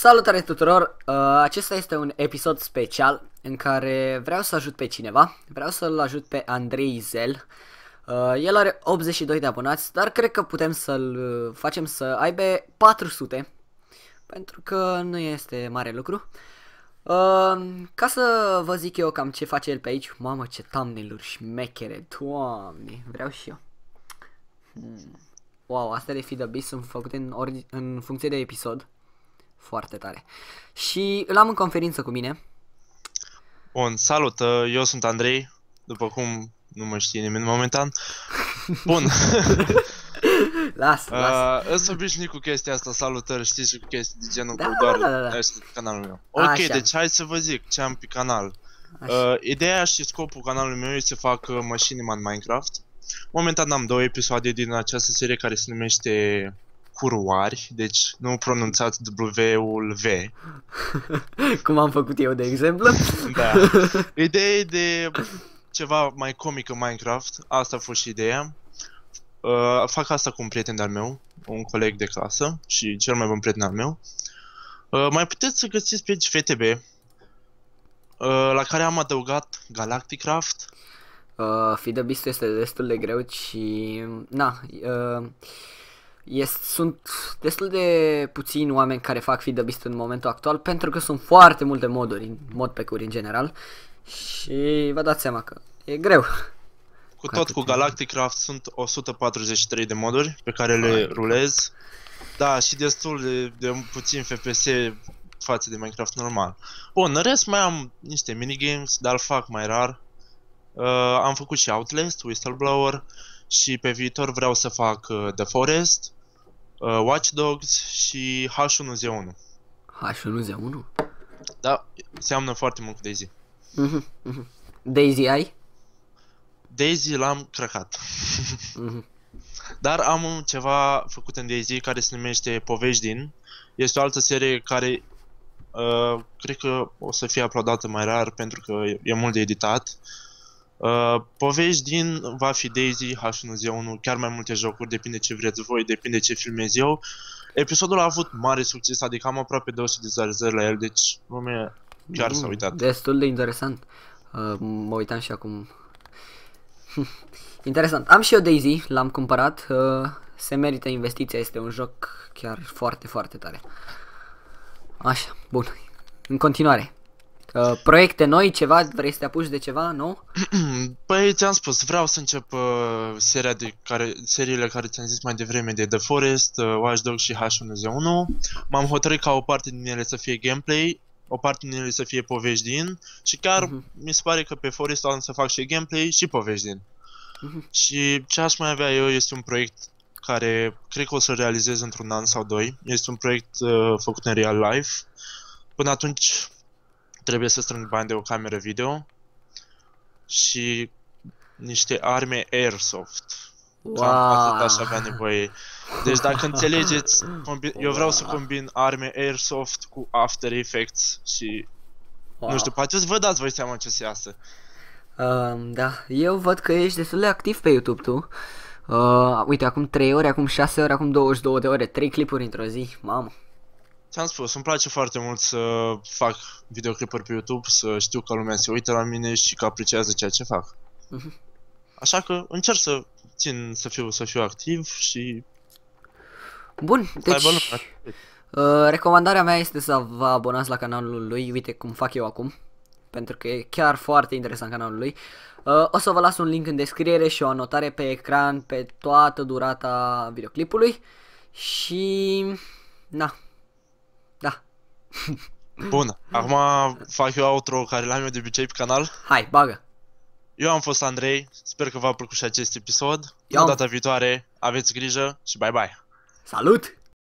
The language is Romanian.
Salutare tuturor! Acesta este un episod special în care vreau să ajut pe cineva. Vreau să-l ajut pe Andrei Zel. El are 82 de abonați, dar cred că putem să-l facem să aibă 400. Pentru că nu este mare lucru. Ca să vă zic eu cam ce face el pe aici. Mamă, ce thumbnail-uri șmechere, doamne, vreau și eu. Wow, astea de Feed the Beast sunt făcute în funcție de episod. Foarte tare. Și îl am în conferință cu mine. Bun, salut, eu sunt Andrei, după cum nu mă știe nimeni momentan. Bun. Lasă. Îți obișnuit cu chestia asta, salutări, știi, și cu chestii de genul, Da, cu doar da. pe canalul meu. Ok, Așa. deci hai să vă zic ce am pe canal. Ideea și scopul canalului meu este să fac mașini în Minecraft. Momentan am 2 episoade din această serie care se numește Curoari, deci nu pronunțați W-ul V. Cum am făcut eu, de exemplu. Da. Ideea e de ceva mai comic în Minecraft, asta a fost și ideea. Fac asta cu un prieten de-al meu, un coleg de clasă și cel mai bun prieten al meu. Mai puteți să găsiți pe FTB, la care am adăugat Galacticraft. Feed the Beast este destul de greu și... Na, sunt destul de puțini oameni care fac Feed the Beast în momentul actual, pentru că sunt foarte multe moduri, modpack-uri în general. Și vă dați seama că e greu. Cu Galacticraft sunt 143 de moduri pe care le rulez. Da, și destul de puțin FPS față de Minecraft normal. Bun, în rest mai am niște minigames, dar îl fac mai rar. Am făcut și Outlast, Whistleblower și pe viitor vreau să fac The Forest, Watch Dogs și H1Z1. H1Z1? Da, seamănă foarte mult cu Daisy. Daisy ai? Daisy l-am crăcat. Dar am ceva făcut în Daisy care se numește Povești din. Este o altă serie care cred că o să fie uploadată mai rar pentru că e mult de editat. Povești din va fi Daisy, H1Z1, chiar mai multe jocuri, depinde ce vreți voi, depinde ce filmez eu. Episodul a avut mare succes, adică am aproape 200 de vizualizări la el, deci lumea chiar s-a uitat. Destul de interesant. Mă uitam și acum. Interesant. Am și eu Daisy, l-am cumpărat. Se merită investiția, este un joc chiar foarte, foarte tare. Așa, bun. În continuare. Proiecte noi, ceva, vrei să te apuci de ceva nou? Păi ți-am spus, vreau să încep seriile care ți-am zis mai devreme de The Forest, Watch Dogs și H1Z1. M-am hotărât ca o parte din ele să fie gameplay, o parte din ele să fie povești din și chiar mi se pare că pe Forest am să fac și gameplay și povești din. Și ce aș mai avea eu este un proiect care cred că o să realizez într-un an sau 2. Este un proiect făcut în real life. Până atunci trebuie să strâng bani de o cameră video și niște arme Airsoft. Cam atât aș avea nevoie. Deci dacă înțelegeți, eu vreau să combin arme Airsoft cu After Effects și... Nu știu, poate vă dați voi seama ce se iasă. Da, eu văd că ești destul de activ pe YouTube tu. Uite, acum 3 ore, acum 6 ore, acum 22 de ore, 3 clipuri într-o zi, mamă. Ți-am spus, îmi place foarte mult să fac videoclipuri pe YouTube, să știu că lumea se uită la mine și că apreciază ceea ce fac. Așa că încerc să țin să fiu activ și... Bun, deci recomandarea mea este să vă abonați la canalul lui, uite cum fac eu acum. Pentru că e chiar foarte interesant canalul lui. O să vă las un link în descriere și o anotare pe ecran pe toată durata videoclipului. Și... na. Da. Bun, acum fac eu outro care l-am eu de obicei pe canal. Hai, bagă. Eu am fost Andrei, sper că v-a plăcut și acest episod. Până data viitoare, aveți grijă și bye bye. Salut!